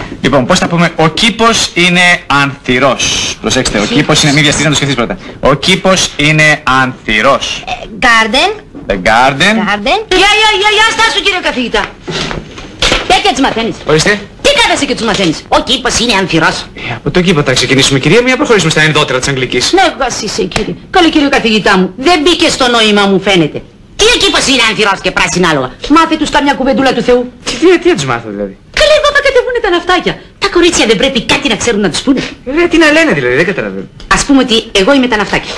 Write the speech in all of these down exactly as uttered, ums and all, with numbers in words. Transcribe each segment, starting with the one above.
Λοιπόν, πώς θα πούμε, ο κήπος είναι ανθυρός. Προσέξτε, ο κήπος είναι, μη βιαστείς να το σκεφτείς πρώτα. Ο κήπος είναι ανθυρός. Garden. The garden. Garden. Γεια, γεια, γεια, γεια, στάσου κύριε καθηγητά. Τέτοια τις μαθαίνεις. Ορίστε. Τι κάθεσαι και τους μαθαίνεις. Ο κήπος είναι ανθυρός. Ε, από το κήπο θα ξεκινήσουμε, κυρία, μια προχωρήσουμε στα ενδότερα της Αγγλικής. Ναι, γας είσαι κύριε. Καλή κύριε καθηγητά μου. Δεν μπήκε στο νόημα μου φαίνεται. Τι ο κήπος είναι ανθυρός και πράσινάλογα. Μάθε τους καμιά κουβεντούλα του Θεού. Τι, τι, τι να τους μάθω δηλαδή. Καλή εδώ θα κατεβούνε τα ναυτάκια. Τα κορίτσια δεν πρέπει κάτι να ξέρουν να τους πούνε. Ε, τι να λένε δηλαδή, δεν καταλαβαίνω. Ας πούμε ότι εγώ είμαι τα ναυτάκια.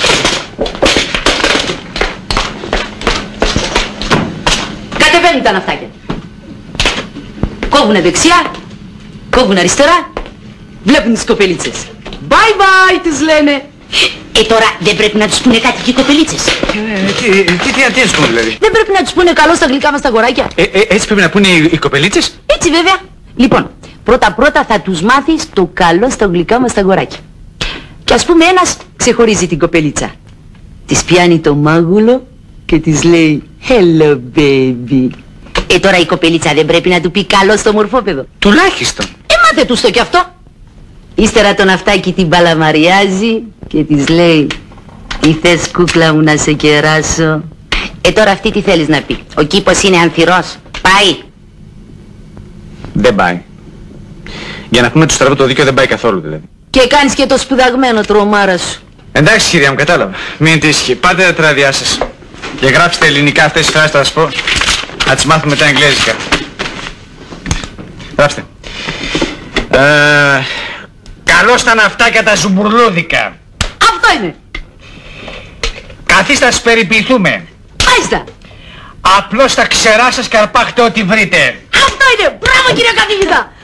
Κατεβαίνουν τα ναυτάκια. Κόβουνε δεξιά, κόβουνε αριστερά, βλέπουν τις κοπελίτσες. Bye bye τους λένε. Ε, τώρα δεν πρέπει να τους πούνε κάτι και οι κοπελίτσες. Ε, τι, τι, τι, τι να τους πούμε δηλαδή. Δεν πρέπει να τους πούνε καλό στα γλυκά μας τα αγοράκια. Ε, ε, έτσι πρέπει να πούνε οι, οι κοπελίτσες. Έτσι βέβαια. Λοιπόν, πρώτα πρώτα θα τους μάθεις το καλό στα γλυκά μας τα αγοράκια. Και ας πούμε ένας ξεχωρίζει την κοπελίτσα. Της πιάνει το μάγουλο και της λέει hello baby. Ε, τώρα η κοπελίτσα δεν πρέπει να του πει καλό στο μορφόπεδο. Τουλάχιστον. Ε, μάθε τους το κι αυτό. Ύστερα το ναυτάκι την παλαμαριάζει και της λέει τι θες κούκλα μου να σε κεράσω. Ε, τώρα αυτή τι θέλεις να πει. Ο κήπος είναι ανθυρός. Πάει. Δεν πάει. Για να πούμε του στραβού το δίκαιο δεν πάει καθόλου δηλαδή. Και κάνεις και το σπουδαγμένο τρομάρα σου. Εντάξει κυρία μου, κατάλαβα. Μην τύχει. Πάτε τα τράδια σας. Και γράψτε ελληνικά αυτές τις φράσεις θα σας πω. Να τις μάθουμε τα εγγλέζικα. Γράψτε. Ε, καλώς στα ναυτάκια τα ζουμπουρλούδικα. Αυτό είναι. Καθίστε να σας περιποιηθούμε. Μάλιστα. Απλώς στα ξερά σας καρπάχτε ό,τι βρείτε. Αυτό είναι. Μπράβο κύριε καθηγητά.